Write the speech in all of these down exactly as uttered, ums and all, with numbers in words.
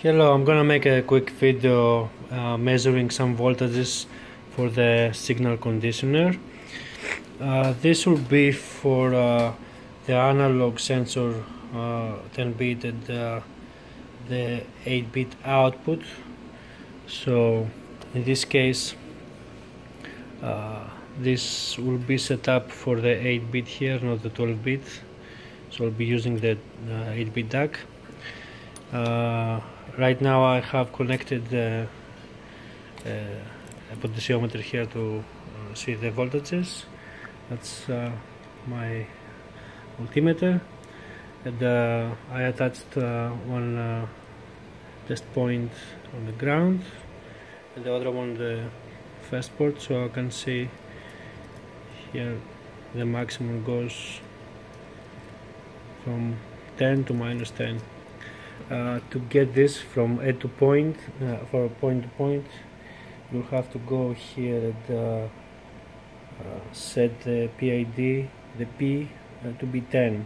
Hello, I'm gonna make a quick video uh, measuring some voltages for the signal conditioner. Uh, this will be for uh, the analog sensor uh, ten bit and uh, the eight bit output. So in this case uh, this will be set up for the eight bit here, not the twelve bit. So I'll be using the uh, eight bit D A C. Uh, right now I have connected uh, uh, a potentiometer here to uh, see the voltages. That's uh, my multimeter, and uh, I attached uh, one uh, test point on the ground and the other one on the first port, so I can see here the maximum goes from ten to minus ten. Uh, to get this from end to point, uh, for point to point, you have to go here and uh, uh, set the P I D, the P uh, to be ten.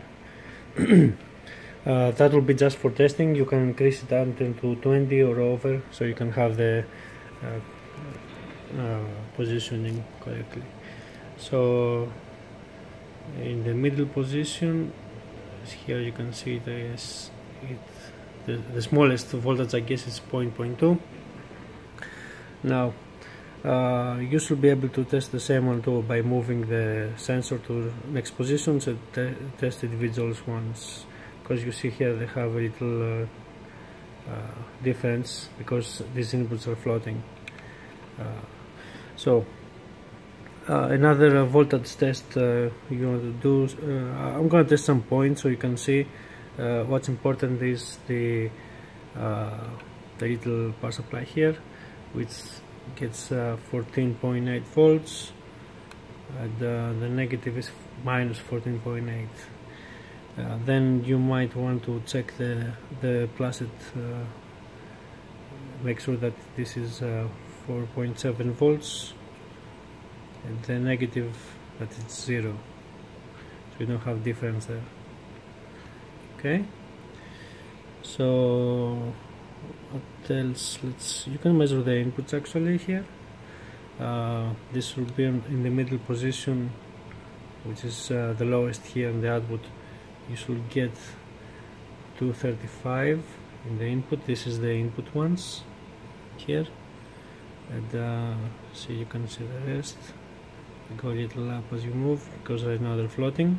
uh, that will be just for testing. You can increase it until to twenty or over, so you can have the uh, uh, positioning correctly. So in the middle position here you can see this. It, The, the smallest voltage, I guess, is zero point two. Now uh, you should be able to test the same one too by moving the sensor to next positions and te test individual ones, because you see here they have a little uh, uh, difference because these inputs are floating. Uh, so uh, another uh, voltage test uh, you want to do, uh, I'm going to test some points so you can see. Uh, what's important is the uh, the little power supply here, which gets uh, fourteen point eight volts, and uh, the negative is minus fourteen point eight. Uh, then you might want to check the the placid, uh, make sure that this is uh, four point seven volts, and the negative that it's zero, so you don't have difference there. Okay, so what else? Let's you can measure the inputs actually here. Uh, this will be in the middle position, which is uh, the lowest here in the output. You should get two thirty-five in the input. This is the input ones here, and uh, so you can see the rest. You go a little up as you move because right now they're floating.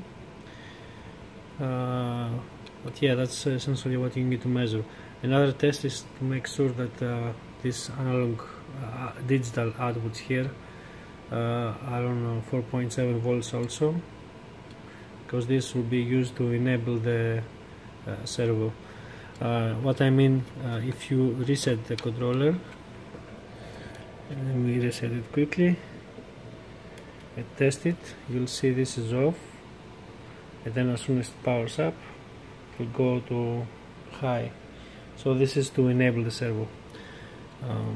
Uh, But yeah, that's essentially what you need to measure. Another test is to make sure that uh, this analog uh, digital outputs here uh, are on uh, four point seven volts also, because this will be used to enable the uh, servo. Uh, what I mean, uh, if you reset the controller, let me reset it quickly and test it, you'll see this is off, and then as soon as it powers up will go to high. So this is to enable the servo. Um,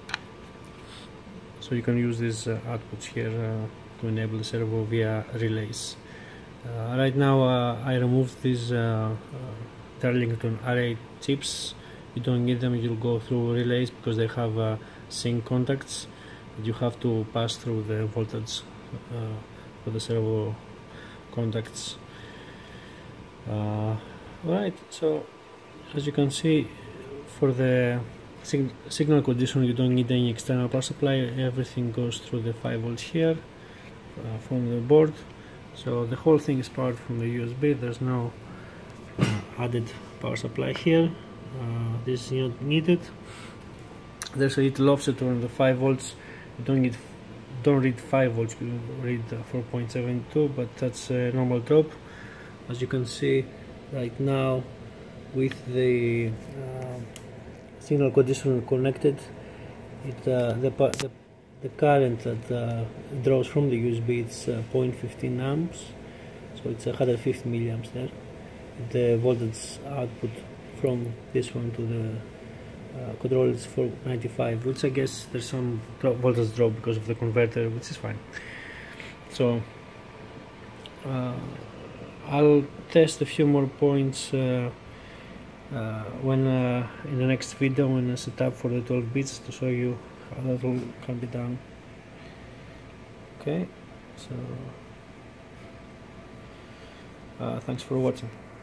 so you can use these uh, outputs here uh, to enable the servo via relays. Uh, right now uh, I removed these uh, uh, Darlington array chips. You don't need them, you'll go through relays because they have uh, sync contacts. You have to pass through the voltage uh, for the servo contacts. Uh, Right, so as you can see, for the sig signal condition you don't need any external power supply. Everything goes through the five volts here uh, from the board, so the whole thing is powered from the U S B. There's no uh, added power supply here. Uh, this is not needed. There's a little offset on the five volts. You don't need don't read five volts, you read uh, four point seven two, but that's a normal drop. As you can see right now, with the uh, signal conditioner connected, it uh, the, the the current that uh, draws from the U S B it's uh, zero point one five amps, so it's one hundred fifty milliamps there. The voltage output from this one to the uh, controller is four ninety-five, which I guess there's some drop, voltage drop because of the converter, which is fine. So uh, I'll test a few more points uh, uh, when uh, in the next video when I set up for the twelve bits to show you how that all can be done. Okay, so uh, thanks for watching.